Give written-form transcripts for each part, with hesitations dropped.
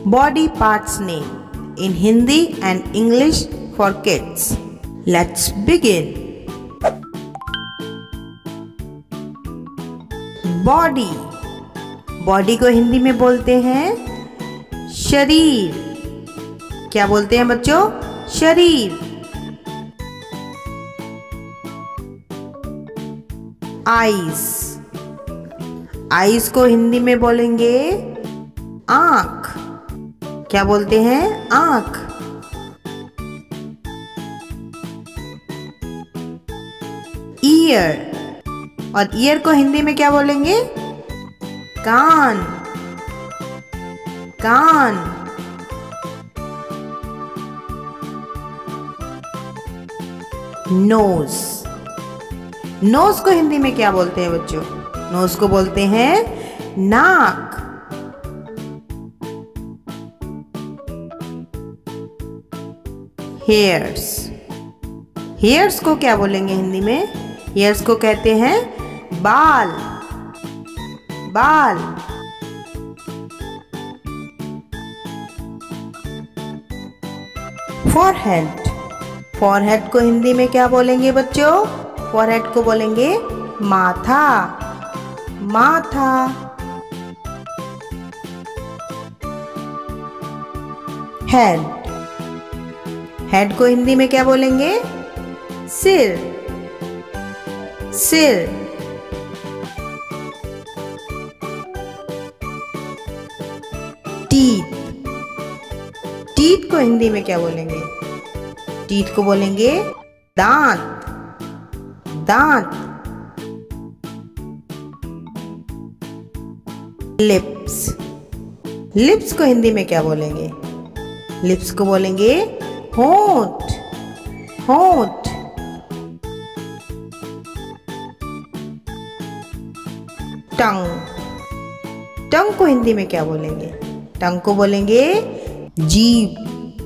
body parts name in Hindi and English for kids. Let's begin. Body. Body को हिंदी में बोलते हैं शरीर। क्या बोलते हैं बच्चों? शरीर। आइज। आइज को हिंदी में बोलेंगे आंख। क्या बोलते हैं? आंख। ईयर। और ईयर को हिंदी में क्या बोलेंगे? कान। कान। नोज। नोज को हिंदी में क्या बोलते हैं बच्चों? नोज को बोलते हैं नाक। हेयर्स। हेयर्स को क्या बोलेंगे हिंदी में? हेयर्स को कहते हैं बाल। बाल। फॉरहेड। फॉरहेड को हिंदी में क्या बोलेंगे बच्चों? फॉरहेड को बोलेंगे माथा। माथा। हेड। हेड को हिंदी में क्या बोलेंगे? सिर। सिर। टीथ। टीथ को हिंदी में क्या बोलेंगे? टीथ को बोलेंगे दांत। दांत। लिप्स। लिप्स को हिंदी में क्या बोलेंगे? लिप्स को बोलेंगे होंठ। होंठ। टंग। टंग को हिंदी में क्या बोलेंगे? टंग को बोलेंगे जीभ।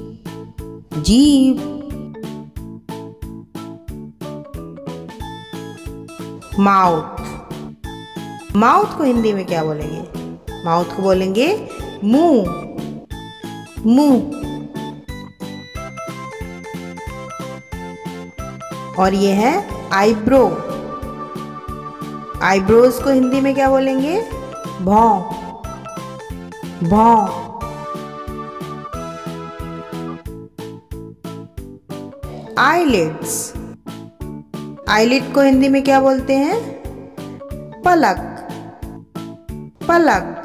जीभ। माउथ। माउथ को हिंदी में क्या बोलेंगे? माउथ को बोलेंगे मुंह। मुंह। और ये है आईब्रो। आईब्रोज को हिंदी में क्या बोलेंगे? भौं। भौं। आईलिड्स। आईलिड को हिंदी में क्या बोलते हैं? पलक। पलक।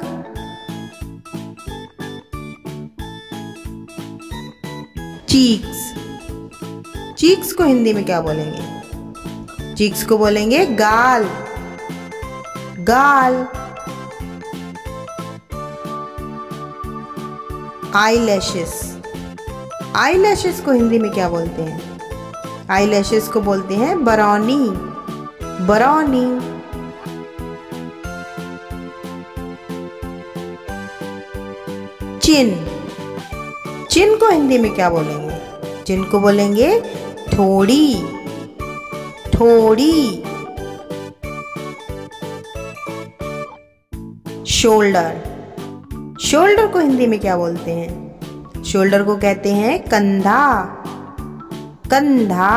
चीक्स। चीक्स को हिंदी में क्या बोलेंगे? चीक्स को बोलेंगे गाल। गाल। आईलैशेस। आईलैशेस को हिंदी में क्या बोलते हैं? आईलैशेस को बोलते हैं बरौनी। बरौनी। चिन। चिन को हिंदी में क्या बोलेंगे? चिन को बोलेंगे ठोड़ी। ठोड़ी। शोल्डर। शोल्डर को हिंदी में क्या बोलते हैं? शोल्डर को कहते हैं कंधा। कंधा।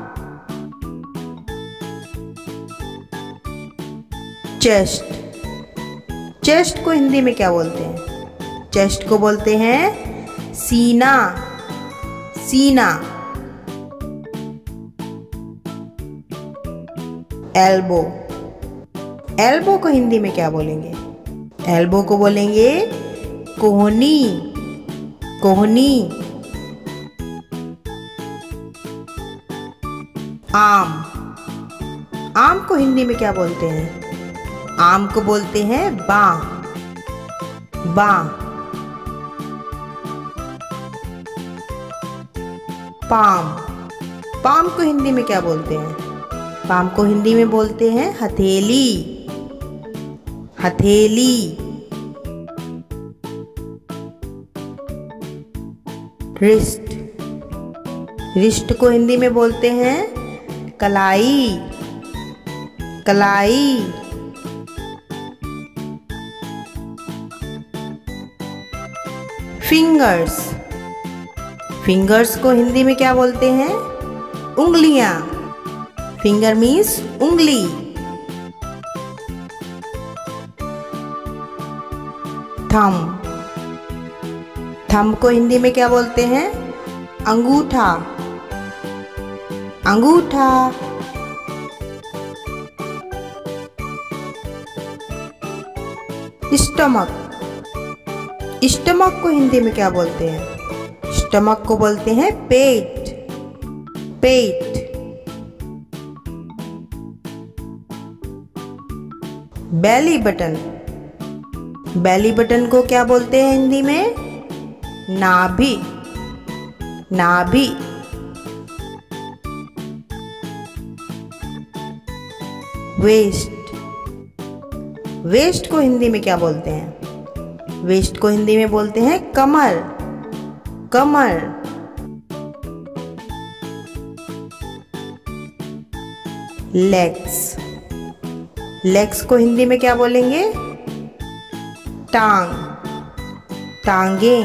चेस्ट। चेस्ट को हिंदी में क्या बोलते हैं? चेस्ट को बोलते हैं सीना। सीना। एल्बो। एल्बो को हिंदी में क्या बोलेंगे? एल्बो को बोलेंगे कोहनी। कोहनी। आम। आम को हिंदी में क्या बोलते हैं? आम को बोलते हैं बाँ। बाँ। पाम। पाम को हिंदी में क्या बोलते हैं? पाम को हिंदी में बोलते हैं हथेली। हथेली। रिस्ट। रिस्ट को हिंदी में बोलते हैं कलाई। कलाई। फिंगर्स। फिंगर्स को हिंदी में क्या बोलते हैं? उंगलियां। फिंगर मीन्स उंगली। थंब। थंब को हिंदी में क्या बोलते हैं? अंगूठा। अंगूठा। स्टमक। स्टमक को हिंदी में क्या बोलते हैं? स्टमक को बोलते हैं पेट। पेट। Belly button. बेली बटन को क्या बोलते हैं हिंदी में? नाभि। नाभि। वेस्ट। वेस्ट को हिंदी में क्या बोलते हैं? वेस्ट को हिंदी में बोलते हैं कमर। कमर। लेग्स। लेग्स को हिंदी में क्या बोलेंगे? टांग। टांगे।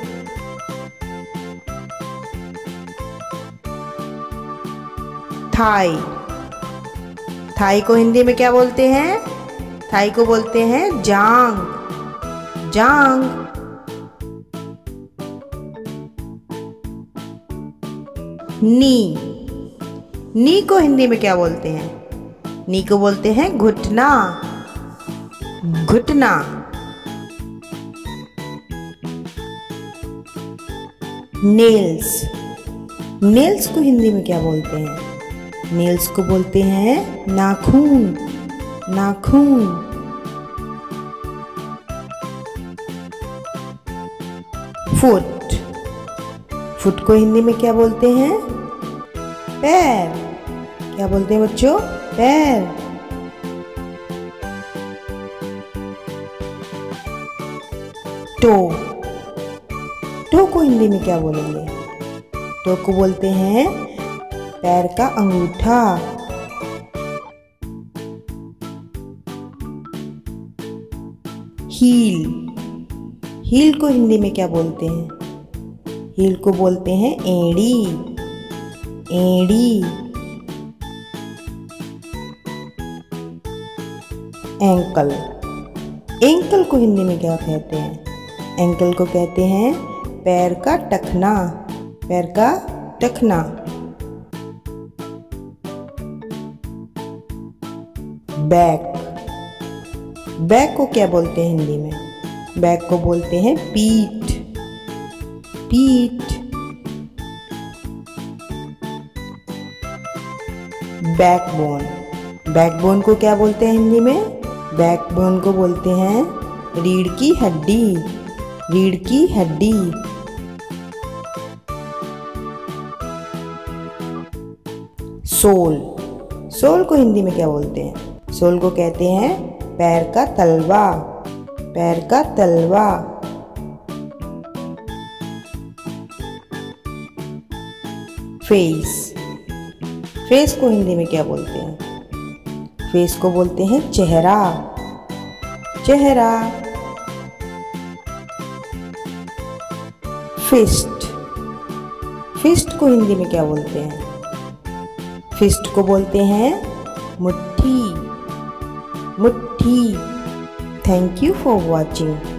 थाई। थाई को हिंदी में क्या बोलते हैं? थाई को बोलते हैं जांग। जांग। नी। नी को हिंदी में क्या बोलते हैं? नी को बोलते हैं घुटना। घुटना। नेल्स। नेल्स को हिंदी में क्या बोलते हैं? नेल्स को बोलते हैं नाखून। नाखून। फुट। फुट को हिंदी में क्या बोलते हैं? पैर। क्या बोलते हैं बच्चों? पैर। टो। टो को हिंदी में क्या बोलेंगे? टो को बोलते हैं पैर का अंगूठा। हील। हील को हिंदी में क्या बोलते हैं? हील को बोलते हैं एड़ी। एड़ी। एंकल। एंकल को हिंदी में क्या कहते हैं? एंकल को कहते हैं पैर का टखना। पैर का टखना। बैक। बैक को क्या बोलते हैं हिंदी में? बैक को बोलते हैं पीठ। पीठ। बैकबोन। बैकबोन को क्या बोलते हैं हिंदी में? बैकबोन को बोलते हैं रीढ़ की हड्डी। रीढ़ की हड्डी। सोल। सोल को हिंदी में क्या बोलते हैं? सोल को कहते हैं पैर का तलवा। पैर का तलवा। फेस। फेस को हिंदी में क्या बोलते हैं? फेस को बोलते हैं चेहरा। चेहरा। फिस्ट। फिस्ट को हिंदी में क्या बोलते हैं? फिस्ट को बोलते हैं मुट्ठी। मुट्ठी। Thank you for watching.